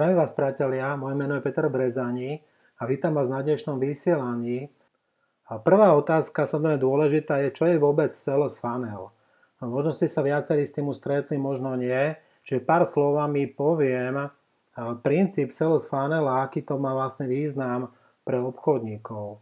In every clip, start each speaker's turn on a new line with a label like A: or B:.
A: Zdravím vás, priatelia, moje meno je Peter Brezani a vítam vás na dnešnom vysielaní. A prvá otázka, samozrejme dôležitá, je, čo je vôbec sales funnel. Možno ste sa viacerí s tým už stretli, možno nie. Čiže pár slovami poviem princíp sales funnel a aký to má vlastne význam pre obchodníkov.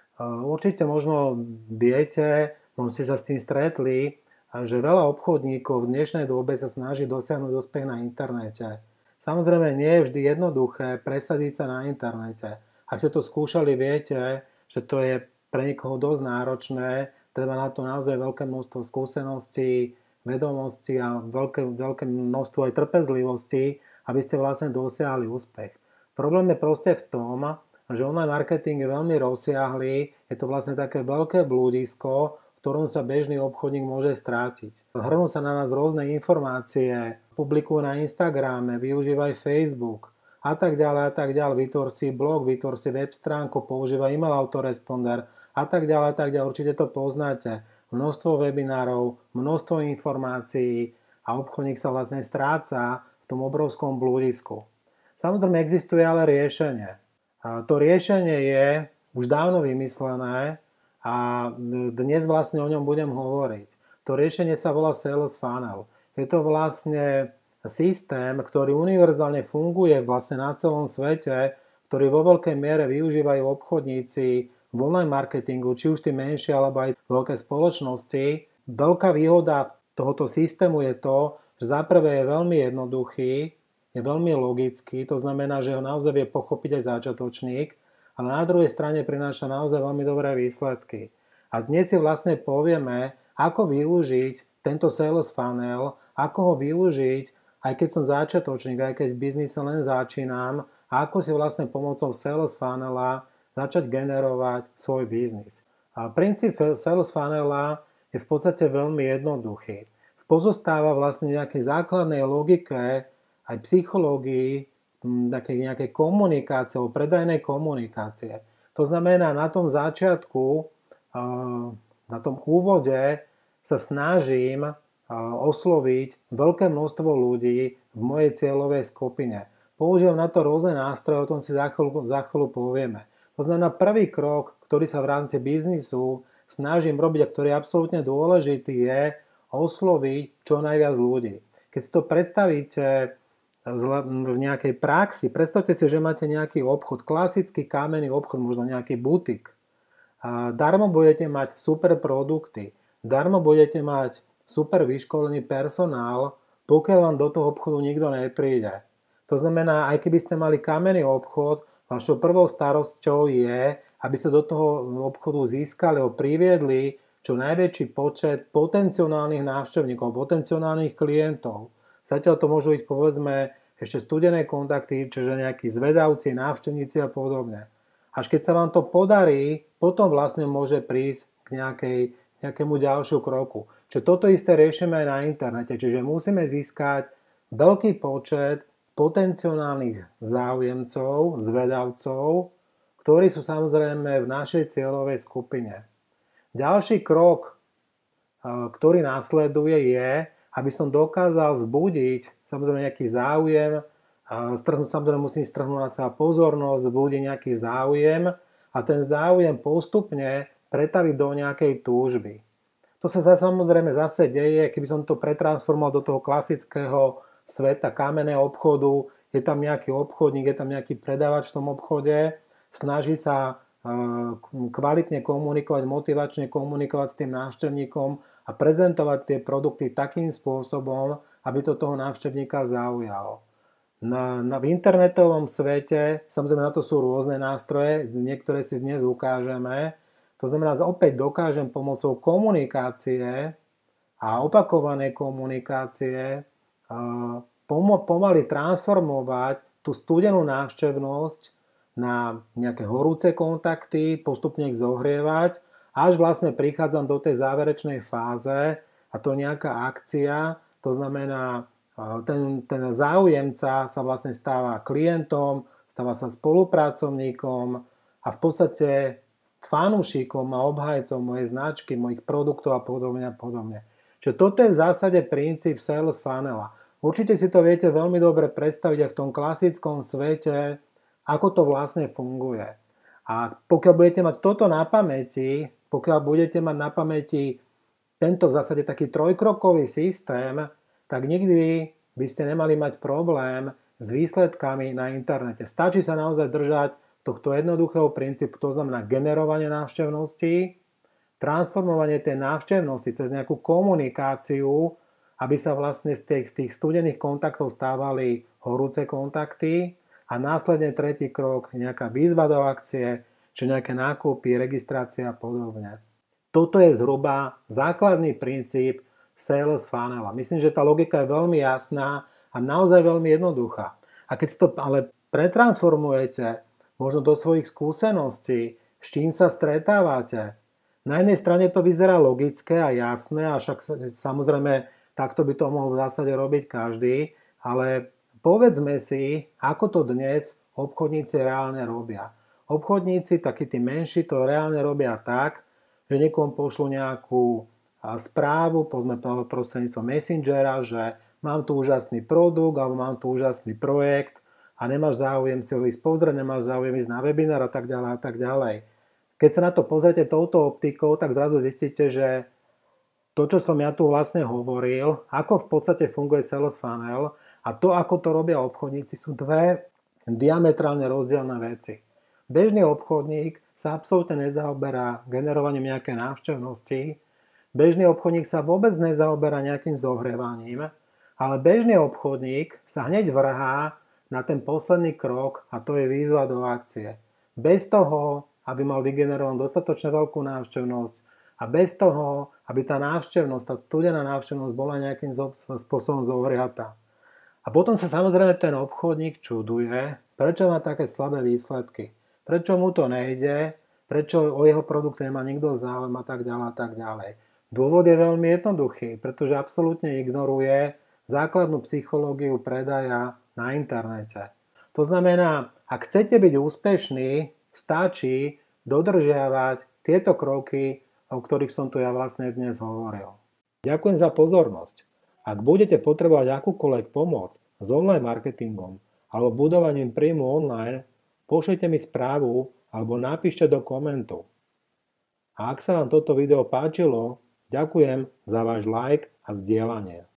A: Určite možno viete, možno ste sa s tým stretli, že veľa obchodníkov v dnešnej dobe sa snaží dosiahnuť úspech na internete. Samozrejme, nie je vždy jednoduché presadiť sa na internete. Ak ste to skúšali, viete, že to je pre niekoho dosť náročné. Treba na to naozaj veľké množstvo skúseností, vedomostí a veľké množstvo aj trpezlivosti, aby ste vlastne dosiahli úspech. Problém je proste v tom, že online marketing je veľmi rozsiahlý. Je to vlastne také veľké blúdisko, v ktorom sa bežný obchodník môže strátiť. Hrnú sa na nás rôzne informácie, publikujú na Instagrame, využívaj Facebook a tak ďalej. Vytvor si blog, vytvor si web stránku, používaj e-mail autoresponder a tak ďalej. Určite to poznáte. Množstvo webinárov, množstvo informácií a obchodník sa vlastne stráca v tom obrovskom blúdisku. Samozrejme existuje ale riešenie. A to riešenie je už dávno vymyslené a dnes vlastne o ňom budem hovoriť. To riešenie sa volá Sales Funnel. Je to vlastne systém, ktorý univerzálne funguje vlastne na celom svete, ktorý vo veľkej miere využívajú obchodníci v online marketingu, či už tí menšie alebo aj veľké spoločnosti. Veľká výhoda tohoto systému je to, že za prvé je veľmi jednoduchý, je veľmi logický, to znamená, že ho naozaj vie pochopiť aj začiatočník, ale na druhej strane prináša naozaj veľmi dobré výsledky. A dnes si vlastne povieme, ako využiť tento sales funnel, ako ho využiť, aj keď som začiatočník, aj keď v biznise len začínam, a ako si vlastne pomocou sales funnela začať generovať svoj biznis. A princíp sales funnela je v podstate veľmi jednoduchý. Pozostáva vlastne nejakej základnej logike, aj psychológii, nejakej komunikácie, alebo predajnej komunikácie. To znamená, na tom začiatku, na tom úvode sa snažím osloviť veľké množstvo ľudí v mojej cieľovej skupine. Používam na to rôzne nástroje, o tom si za chvíľu povieme. To znamená, prvý krok, ktorý sa v rámci biznisu snažím robiť a ktorý je absolútne dôležitý, je osloviť čo najviac ľudí. Keď si to predstavíte v nejakej praxi, predstavte si, že máte nejaký obchod, klasický kamenný obchod, možno nejaký butik. Darmo budete mať super produkty, darmo budete mať super vyškolený personál, pokiaľ vám do toho obchodu nikto nepríde. To znamená, aj keby ste mali kamenný obchod, vašou prvou starosťou je, aby ste do toho obchodu získali alebo priviedli čo najväčší počet potenciálnych návštevníkov, potenciálnych klientov. Zatiaľ to môžu byť, povedzme, ešte studené kontakty, čiže nejakí zvedavci, návštevníci a podobne. Až keď sa vám to podarí, potom vlastne môže prísť k nejakému ďalšiu kroku. Čiže toto isté riešime aj na internete. Čiže musíme získať veľký počet potenciálnych záujemcov, zvedavcov, ktorí sú samozrejme v našej cieľovej skupine. Ďalší krok, ktorý následuje, je, aby som dokázal vzbudiť samozrejme nejaký záujem, samozrejme musím strhnúť na seba pozornosť, vzbudiť nejaký záujem a ten záujem postupne pretaviť do nejakej túžby. To sa samozrejme zase deje, keby som to pretransformoval do toho klasického sveta kamenného obchodu, je tam nejaký obchodník, je tam nejaký predávač v tom obchode, snaží sa kvalitne komunikovať, motivačne komunikovať s tým návštevníkom a prezentovať tie produkty takým spôsobom, aby to toho návštevníka zaujalo. V internetovom svete, samozrejme na to sú rôzne nástroje, niektoré si dnes ukážeme. To znamená, že opäť dokážem pomocou komunikácie a opakovanej komunikácie pomaly transformovať tú studenú návštevnosť na nejaké horúce kontakty, postupne ich zohrievať, až vlastne prichádzam do tej záverečnej fáze a to nejaká akcia, to znamená, ten záujemca sa vlastne stáva klientom, stáva sa spolupracovníkom a v podstate fanúšikom a obhajcom mojej značky, mojich produktov a podobne a podobne. Čiže toto je v zásade princíp sales funnela. Určite si to viete veľmi dobre predstaviť aj v tom klasickom svete, ako to vlastne funguje. A pokiaľ budete mať toto na pamäti, pokiaľ budete mať na pamäti tento v zásade taký trojkrokový systém, tak nikdy by ste nemali mať problém s výsledkami na internete. Stačí sa naozaj držať tohto jednoduchého princípu, to znamená generovanie návštevností, transformovanie tej návštevnosti cez nejakú komunikáciu, aby sa vlastne z tých studených kontaktov stávali horúce kontakty a následne tretí krok, nejaká výzva do akcie, či nejaké nákupy, registrácia a podobne. Toto je zhruba základný princíp sales funnel. Myslím, že tá logika je veľmi jasná a naozaj veľmi jednoduchá. A keď to ale pretransformujete možno do svojich skúseností, s čím sa stretávate, na jednej strane to vyzerá logické a jasné, a však samozrejme takto by to mohol v zásade robiť každý, ale povedzme si, ako to dnes obchodníci reálne robia. Obchodníci, takí tí menší, to reálne robia tak, že niekomu pošlu nejakú správu, povedzme prostredníctvom Messengera, že mám tu úžasný produkt alebo mám tu úžasný projekt a nemáš záujem si ho ísť pozrieť, nemáš záujem ísť na webinár a tak ďalej a tak ďalej. Keď sa na to pozriete touto optikou, tak zrazu zistíte, že to, čo som ja tu vlastne hovoril, ako v podstate funguje sales funnel a to, ako to robia obchodníci, sú dve diametrálne rozdielne veci. Bežný obchodník sa absolútne nezaoberá generovaním nejaké návštevnosti, bežný obchodník sa vôbec nezaoberá nejakým zohrievaním, ale bežný obchodník sa hneď vrhá na ten posledný krok a to je výzva do akcie. Bez toho, aby mal vygenerovanú dostatočne veľkú návštevnosť a bez toho, aby tá návštevnosť, tá studená návštevnosť bola nejakým spôsobom zohriatá. A potom sa samozrejme ten obchodník čuduje, prečo má také slabé výsledky. Prečo mu to nejde, prečo o jeho produkt nemá nikto záujem a tak ďalej a tak ďalej. Dôvod je veľmi jednoduchý, pretože absolútne ignoruje základnú psychológiu predaja na internete. To znamená, ak chcete byť úspešní, stačí dodržiavať tieto kroky, o ktorých som tu ja vlastne dnes hovoril. Ďakujem za pozornosť. Ak budete potrebovať akúkoľvek pomoc s online marketingom alebo budovaním príjmu online, pošlite mi správu alebo napíšte do komentu. A ak sa vám toto video páčilo, ďakujem za váš like a zdieľanie.